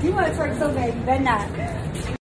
You want to twerk so bad, you better not.